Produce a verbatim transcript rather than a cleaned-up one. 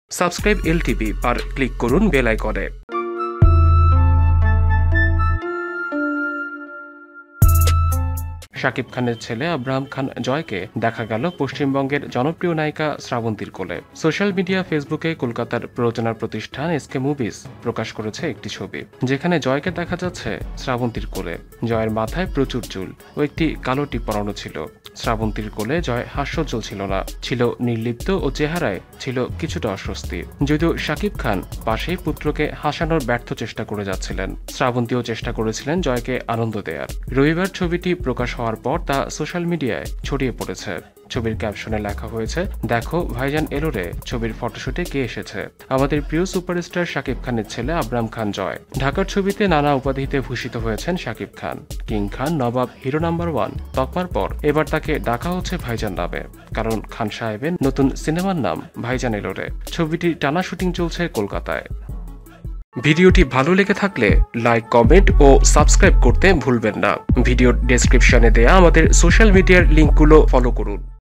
Subscribe LTV আর click করুন bell আইকনে। শাকিব খানের ছেলে আব্রাহাম খান জয়কে দেখা গেল পশ্চিমবঙ্গের জনপ্রিয় নায়িকা শ্রাবন্তীর কোলে। সোশ্যাল মিডিয়া ফেসবুকে কলকাতার প্রযোজনা প্রতিষ্ঠান এসকে মুভিজ প্রকাশ করেছে একটি ছবি, যেখানে জয়কে দেখা যাচ্ছে শ্রাবন্তীর কোলে। জয়ের মাথায় প্রচুর চুল ও একটি কালো টিপ পরানো ছিল। শ্রাবন্তীর কোলে জয় হাস্যোজ্জ্বল ছিল না, ছিল নির্লিপ্ত ও চেহারায় ছিল কিছুটা অস্বস্তি। যদিও শাকিব খান পাশেই পুত্রকে হাসানোর ব্যর্থ চেষ্টা করে যাচ্ছিলেন, শ্রাবন্তীও চেষ্টা করেছিলেন জয়কে আনন্দ দেয়ার। রবিবার ছবিটি প্রকাশ হওয়ার পর তা সোশ্যাল মিডিয়ায় ছড়িয়ে পড়েছে। ছবির ক্যাপশনে লেখা হয়েছে, দেখো ভাইজান এলো রে। ছবির ফটোশুটে কে এসেছে? আমাদের প্রিয় সুপারস্টার শাকিব খানের ছেলে আব্রাহাম খান জয়। ঢাকার ছবিতে নানা উপাধিতে ভূষিত হয়েছেন শাকিব খান। কিং খান, নবাব, হিরো নাম্বার ওয়ান তকমার পর এবার তাকে ডাকা হচ্ছে ভাইজান নামে, কারণ খান সাহেবের নতুন সিনেমার নাম ভাইজান এলো রে। ছবিটির টানা শুটিং চলছে কলকাতায়। ভিডিওটি ভালো লেগে থাকলে লাইক, কমেন্ট ও সাবস্ক্রাইব করতে ভুলবেন না। ভিডিওর ডেসক্রিপশনে দেয়া আমাদের সোশ্যাল মিডিয়ার লিঙ্কগুলো ফলো করুন।